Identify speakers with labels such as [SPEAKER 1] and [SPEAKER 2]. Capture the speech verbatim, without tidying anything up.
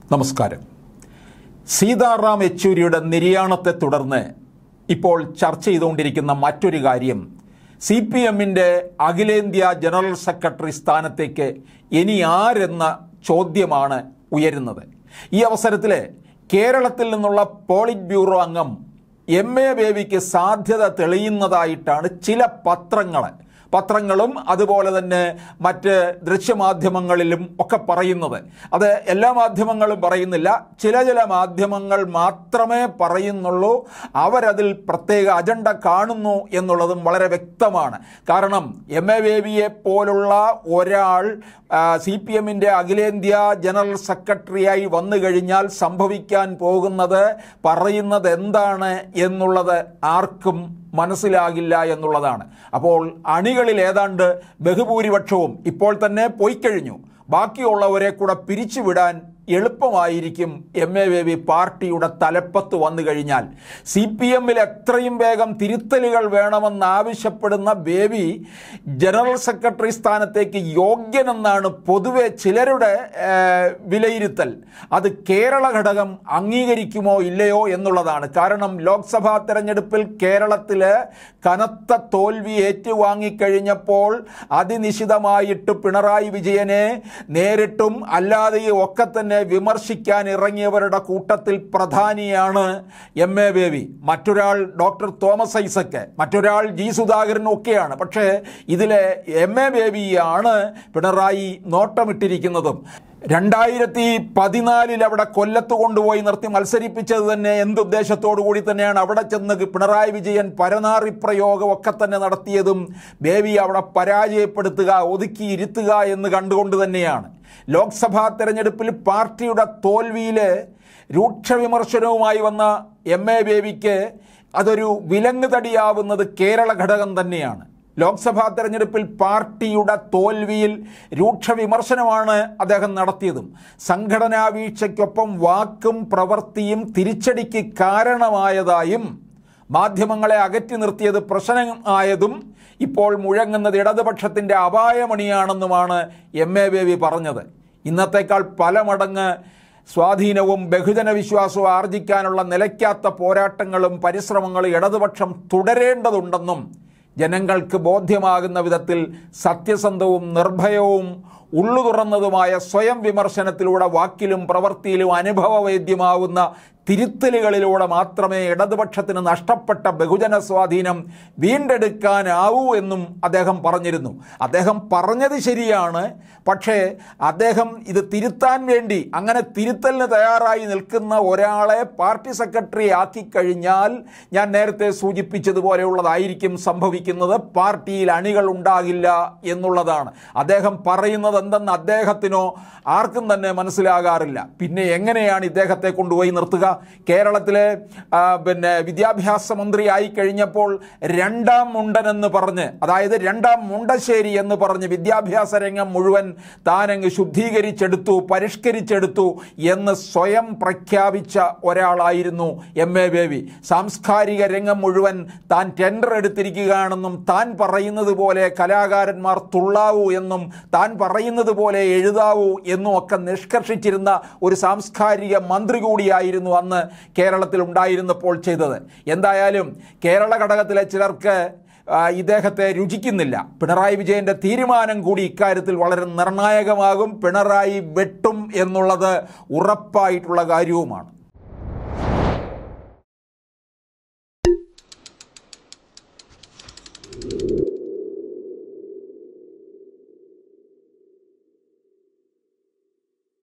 [SPEAKER 1] നമസ്കാരം. സീതാറാം യെച്ചൂരിയുടെ നിര്യാണത്തെ തുടർന്ന് ഇപ്പോൾ ചർച്ച ചെയ്തുകൊണ്ടിരിക്കുന്ന മറ്റൊരു കാര്യം സി പി എമ്മിൻ്റെ അഖിലേന്ത്യാ ജനറൽ സെക്രട്ടറി സ്ഥാനത്തേക്ക് ഇനി ആരെന്ന ചോദ്യമാണ് ഉയരുന്നത്. ഈ അവസരത്തിൽ കേരളത്തിൽ നിന്നുള്ള പോളിറ്റ് ബ്യൂറോ അംഗം എം എ ബേബിക്ക് സാധ്യത തെളിയുന്നതായിട്ടാണ് ചില പത്രങ്ങൾ പത്രങ്ങളും അതുപോലെ തന്നെ മറ്റ് ദൃശ്യമാധ്യമങ്ങളിലും ഒക്കെ പറയുന്നത്. അത് എല്ലാ മാധ്യമങ്ങളും പറയുന്നില്ല, ചില ചില മാധ്യമങ്ങൾ മാത്രമേ പറയുന്നുള്ളൂ. അവരതിൽ പ്രത്യേക അജണ്ട കാണുന്നു എന്നുള്ളതും വളരെ വ്യക്തമാണ്. കാരണം എം എ ബേബിയെ പോലുള്ള ഒരാൾ സി പി എമ്മിൻ്റെ അഖിലേന്ത്യാ ജനറൽ സെക്രട്ടറിയായി വന്നു കഴിഞ്ഞാൽ സംഭവിക്കാൻ പോകുന്നത് പറയുന്നത് എന്താണ് എന്നുള്ളത് ആർക്കും മനസ്സിലാകില്ല എന്നുള്ളതാണ്. അപ്പോൾ അണികളിൽ ഏതാണ്ട് ബഹുഭൂരിപക്ഷവും ഇപ്പോൾ തന്നെ പോയിക്കഴിഞ്ഞു. ബാക്കിയുള്ളവരെ കൂടെ പിരിച്ചുവിടാൻ എളുപ്പമായിരിക്കും എം എ ബേബി പാർട്ടിയുടെ തലപ്പത്ത് വന്നു കഴിഞ്ഞാൽ. സി പി എമ്മിൽ എത്രയും വേഗം തിരുത്തലുകൾ വേണമെന്നാവശ്യപ്പെടുന്ന ബേബി ജനറൽ സെക്രട്ടറി സ്ഥാനത്തേക്ക് യോഗ്യനെന്നാണ് പൊതുവെ ചിലരുടെ വിലയിരുത്തൽ. അത് കേരള ഘടകം അംഗീകരിക്കുമോ ഇല്ലയോ എന്നുള്ളതാണ്. കാരണം ലോക്സഭാ തെരഞ്ഞെടുപ്പിൽ കേരളത്തിൽ കനത്ത തോൽവി ഏറ്റുവാങ്ങിക്കഴിഞ്ഞപ്പോൾ അതിനിശിതമായിട്ട് പിണറായി വിജയനെ നേരിട്ടും അല്ലാതെയും ഒക്കെ തന്നെ വിമർശിക്കാൻ ഇറങ്ങിയവരുടെ കൂട്ടത്തിൽ പ്രധാനിയാണ് എം എ ബേബി. മറ്റൊരാൾ ഡോക്ടർ തോമസ് ഐസക്, മറ്റൊരാൾ ജി സുധാകരൻ ഒക്കെയാണ്. പക്ഷേ ഇതിലെ എം എ ബേബിയാണ് പിണറായി നോട്ടമിട്ടിരിക്കുന്നതും. രണ്ടായിരത്തി പതിനാലിൽ അവിടെ കൊല്ലത്ത് കൊണ്ടുപോയി നിർത്തി മത്സരിപ്പിച്ചത് തന്നെ എന്തുദ്ദേശത്തോടു കൂടി തന്നെയാണ്. അവിടെ ചെന്ന് പിണറായി വിജയൻ പരനാറി പ്രയോഗം ഒക്കെ തന്നെ നടത്തിയതും ബേബി അവിടെ പരാജയപ്പെടുത്തുക, ഒതുക്കിയിരുത്തുക എന്ന് കണ്ടുകൊണ്ട് തന്നെയാണ്. ലോക്സഭാ തെരഞ്ഞെടുപ്പിൽ പാർട്ടിയുടെ തോൽവിയിൽ രൂക്ഷ വിമർശനവുമായി വന്ന എം എ ബേബിക്ക് അതൊരു വിലങ്ങ് തടിയാവുന്നത് കേരള ഘടകം തന്നെയാണ്. ലോക്സഭാ തെരഞ്ഞെടുപ്പിൽ പാർട്ടിയുടെ തോൽവിയിൽ രൂക്ഷ വിമർശനമാണ് അദ്ദേഹം നടത്തിയതും. സംഘടനാ വീഴ്ചയ്ക്കൊപ്പം വാക്കും പ്രവൃത്തിയും തിരിച്ചടിക്ക് കാരണമായതായും മാധ്യമങ്ങളെ അകറ്റി നിർത്തിയത് പ്രശ്നമായതും ഇപ്പോൾ മുഴങ്ങുന്നത് ഇടതുപക്ഷത്തിൻ്റെ അപായമണിയാണെന്നുമാണ് എം എ ബേബി പറഞ്ഞത്. ഇന്നത്തേക്കാൾ പല മടങ്ങ് സ്വാധീനവും ബഹുജന വിശ്വാസവും ആർജിക്കാനുള്ള നിലയ്ക്കാത്ത പോരാട്ടങ്ങളും പരിശ്രമങ്ങളും ഇടതുപക്ഷം തുടരേണ്ടതുണ്ടെന്നും ജനങ്ങൾക്ക് ബോധ്യമാകുന്ന വിധത്തിൽ സത്യസന്ധവും നിർഭയവും ഉള്ളു തുറന്നതുമായ സ്വയം വിമർശനത്തിലൂടെ വാക്കിലും പ്രവൃത്തിയിലും അനുഭവവേദ്യമാവുന്ന തിരുത്തലുകളിലൂടെ മാത്രമേ ഇടതുപക്ഷത്തിന് നഷ്ടപ്പെട്ട ബഹുജന സ്വാധീനം വീണ്ടെടുക്കാനാവൂ എന്നും അദ്ദേഹം പറഞ്ഞിരുന്നു. അദ്ദേഹം പറഞ്ഞത് ശരിയാണ്. പക്ഷേ അദ്ദേഹം ഇത് തിരുത്താൻ വേണ്ടി അങ്ങനെ തിരുത്തലിന് തയ്യാറായി നിൽക്കുന്ന ഒരാളെ പാർട്ടി സെക്രട്ടറി ആക്കിക്കഴിഞ്ഞാൽ ഞാൻ നേരത്തെ സൂചിപ്പിച്ചതുപോലെയുള്ളതായിരിക്കും സംഭവിക്കുന്നത്. പാർട്ടിയിൽ അണികൾ ഉണ്ടാകില്ല എന്നുള്ളതാണ്. അദ്ദേഹം പറയുന്നത് എന്തെന്ന് അദ്ദേഹത്തിനോ ആർക്കും തന്നെ മനസ്സിലാകാറില്ല. പിന്നെ എങ്ങനെയാണ് ഇദ്ദേഹത്തെ കൊണ്ടുപോയി നിർത്തുക? കേരളത്തിലെ പിന്നെ വിദ്യാഭ്യാസ മന്ത്രി ആയി കഴിഞ്ഞപ്പോൾ രണ്ടാം മുണ്ടൻ എന്ന് പറഞ്ഞ്, അതായത് രണ്ടാം മുണ്ടശ്ശേരി എന്ന് പറഞ്ഞ് വിദ്യാഭ്യാസ രംഗം മുഴുവൻ താനങ്ങ് ശുദ്ധീകരിച്ചെടുത്തു, പരിഷ്കരിച്ചെടുത്തു എന്ന് സ്വയം പ്രഖ്യാപിച്ച ഒരാളായിരുന്നു എം എ ബേബി. സാംസ്കാരിക രംഗം മുഴുവൻ താൻ ടെൻഡർ എടുത്തിരിക്കുകയാണെന്നും താൻ പറയുന്നത് പോലെ കലാകാരന്മാർ തുള്ളാവൂ എന്നും താൻ പറയുന്നത് പോലെ എഴുതാവൂ എന്നും ഒക്കെ നിഷ്കർഷിച്ചിരുന്ന ഒരു സാംസ്കാരിക മന്ത്രി കൂടിയായിരുന്നു അന്ന് കേരളത്തിൽ ഉണ്ടായിരുന്നപ്പോൾ ചെയ്തത്. എന്തായാലും കേരള ഘടകത്തിലെ ചിലർക്ക് ഇദ്ദേഹത്തെ രുചിക്കുന്നില്ല. പിണറായി വിജയൻ്റെ തീരുമാനം കൂടി ഇക്കാര്യത്തിൽ വളരെ നിർണായകമാകും. പിണറായി വെട്ടും എന്നുള്ളത് ഉറപ്പായിട്ടുള്ള കാര്യവുമാണ്.